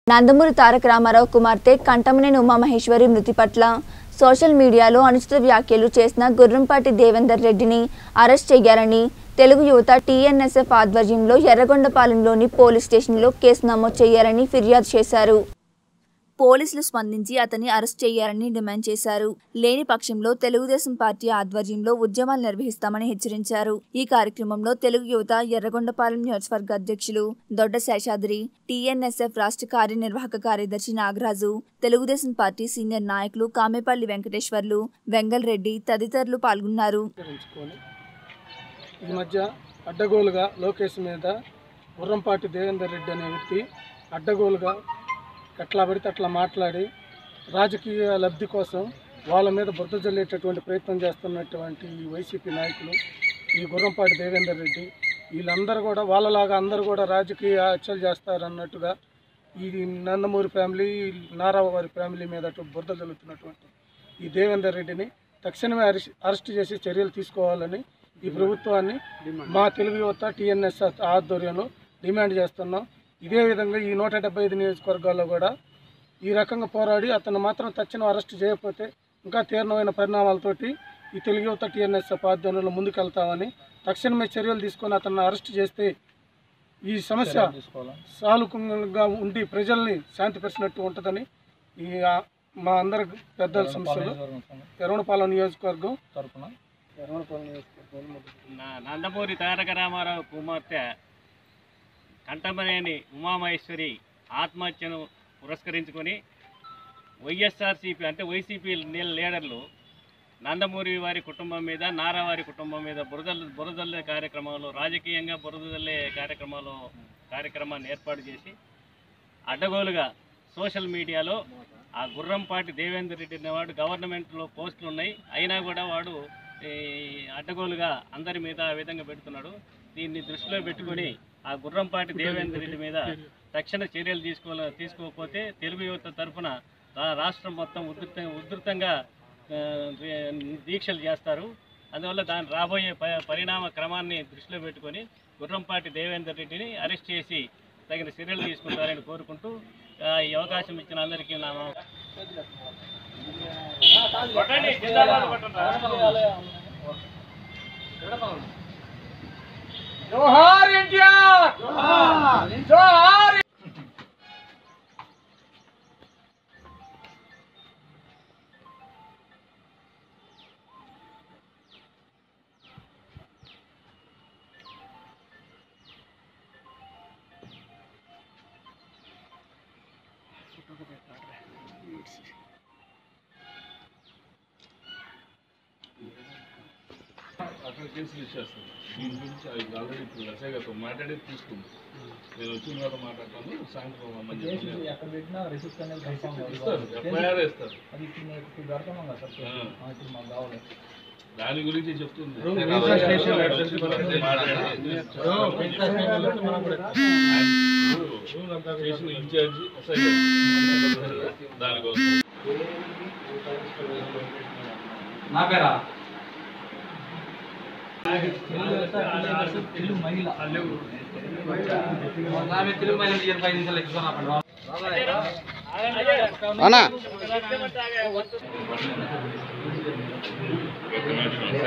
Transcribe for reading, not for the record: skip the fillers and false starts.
నందమూరి తారక రామారావు కుమార్తె కంటమనేని ఉమామహేశ్వరి మృతి పట్ల సోషల్ మీడియాలో అనుచిత వ్యాఖ్యలు చేసిన గుర్రంపాటి దేవేందర్ రెడ్డిని అరెస్ట్ చేయాలని తెలుగు యువత టీఎన్ఎస్ఎఫ్ ఆధ్వర్యంలో ఎర్రగొండపాలెంలోని పోలీస్ స్టేషన్లో కేసు నమోదు చేయాలని ఫిర్యాదు చేశారు. పోలీసులు స్పందించి అతన్ని అరెస్ట్ చేయాలని డిమాండ్ చేశారు. లేని పక్షంలో తెలుగుదేశం పార్టీ ఆధ్వర్యంలో ఉద్యమాలు నిర్వహిస్తామని హెచ్చరించారు. ఈ కార్యక్రమంలో తెలుగు యువత ఎర్రగొండపాలెం నియోజకవర్గ అధ్యక్షులు దొడ్డ శేషాద్రి, టీఎన్ఎస్ఎఫ్ రాష్ట్ర కార్యనిర్వాహక కార్యదర్శి నాగరాజు, తెలుగుదేశం పార్టీ సీనియర్ నాయకులు కామెపల్లి వెంకటేశ్వర్లు, వెంగల్ రెడ్డి తదితరులు పాల్గొన్నారు. ఈ మధ్య అడ్డగోలుగా లోకేష్ మీద గుర్రంపాటి దేవేందర్ రెడ్డి అనే వ్యక్తి అడ్డగోలుగా ఎట్లా పడితే అట్లా మాట్లాడి రాజకీయ లబ్ధి కోసం వాళ్ళ మీద బురద జల్లేటటువంటి ప్రయత్నం చేస్తున్నటువంటి ఈ వైసీపీ నాయకులు, ఈ గుర్రంపాటి దేవేందర్ రెడ్డి వీళ్ళందరూ కూడా వాళ్ళలాగా అందరూ కూడా రాజకీయ హత్యలు చేస్తారన్నట్టుగా ఈ నందమూరి ఫ్యామిలీ, నారావు వారి ఫ్యామిలీ మీద బురద జల్లుతున్నటువంటి ఈ దేవేందర్ రెడ్డిని తక్షణమే అరెస్ట్ చేసి చర్యలు తీసుకోవాలని ఈ ప్రభుత్వాన్ని మా తెలుగు యువత టీఎన్ఎస్ ఆధ్వర్యంలో డిమాండ్ చేస్తున్నాం. ఇదే విధంగా ఈ 175 నియోజకవర్గాల్లో కూడా ఈ రకంగా పోరాడి అతను మాత్రం తక్షణం అరెస్ట్ చేయకపోతే ఇంకా తీవ్రమైన పరిణామాలతోటి ఈ తెలుగు యువత టీఎన్ఎస్ఎఫ్ ఆధ్వర్యంలో ముందుకెళ్తామని, తక్షణమే చర్యలు తీసుకొని అతన్ని అరెస్ట్ చేస్తే ఈ సమస్య సానుకూలంగా ఉండి ప్రజల్ని శాంతిపరిచినట్టు ఉంటుందని ఈ మా అందరి పెద్దల సమస్యలు ఎర్రగొండపాలెం నియోజకవర్గం తరఫున నందమూరి తారక రామారావు కుమార్తె కంటమనేని ఉమామహేశ్వరి ఆత్మహత్యను పురస్కరించుకొని వైఎస్ఆర్సీపీ అంటే వైసీపీ లీడర్లు నందమూరి వారి కుటుంబం మీద, నారా వారి కుటుంబం మీద బురదల్లే కార్యక్రమంలో, రాజకీయంగా బురదల్లే కార్యక్రమాన్ని ఏర్పాటు చేసి అడ్డగోలుగా సోషల్ మీడియాలో ఆ గుర్రంపాటి దేవేందర్ రెడ్డి అనేవాడు గవర్నమెంట్లో పోస్టులు ఉన్నాయి, అయినా కూడా వాడు అడ్డగోలుగా అందరి మీద ఆ విధంగా పెడుతున్నాడు. దీన్ని దృష్టిలో పెట్టుకొని ఆ గుర్రంపాటి దేవేందర్ రెడ్డి మీద తక్షణ చర్యలు తీసుకోకపోతే తెలుగు యువత తరఫున రాష్ట్రం మొత్తం ఉధృతంగా దీక్షలు చేస్తారు. అందువల్ల దాని రాబోయే పరిణామ క్రమాన్ని దృష్టిలో పెట్టుకొని గుర్రంపాటి దేవేందర్ రెడ్డిని అరెస్ట్ చేసి తగిన చర్యలు తీసుకుంటారని కోరుకుంటూ ఈ అవకాశం ఇచ్చిన అందరికీ నా జోహార్ ఎన్టీఆర్, జోహార్. అక్కడ కేసులు ఇచ్చేస్తాను. దీని గురించి అది ఆల్రెడీ ఇప్పుడు ఎస్ఐ గారితో మాట్లాడి తీసుకుంది. నేను వచ్చిన తర్వాత మాట్లాడతాను. సాయంత్రం రమ్మని ఎఫ్ఐఆర్ వేస్తారు. దాని గురించి చెప్తుంది. స్టేషన్ ఇన్ఛార్జి ఎస్ఐ గారు దానికోసం నా పేరా తెలుగు మహిళ తెలుగు మహిళ 5 నిమిషాలు ఎక్కువ